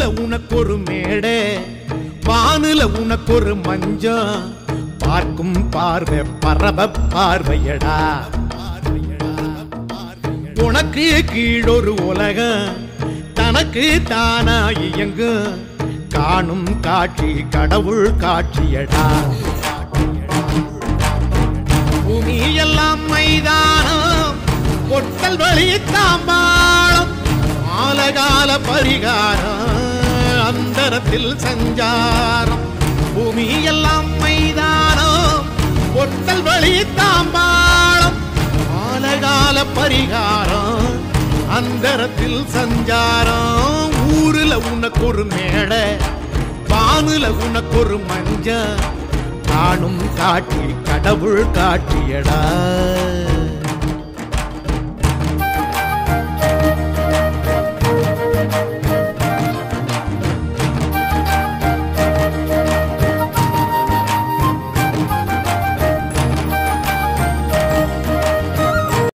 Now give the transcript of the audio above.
உனக்கு ஒரு மேடை, வானுல உனக்கு ஒரு மஞ்சம், பார்க்கும் பார்வை பரப பார்வையடா. உனக்கு கீழொரு உலகம், தனக்கு தானா இயங்கும், காணும் காட்சி கடவுள் காட்சியடா. பூமி எல்லாம் மைதானம், பொட்டல் வழி தாம்பாளம், ஆலகால பரிகாரம், அந்தரத்தில் சஞ்சாரம். பூமி எல்லாம் மைதானம், பொட்டல் வழி தாம்பாளம், ஆலகால பரிகாரம், அந்தரத்தில் சஞ்சாரம். ஊருல உனக்கு ஒரு மேடை, வானுல உனக்கு ஒரு மஞ்ச, காணும் காட்சி கடவுள் காட்சியடா.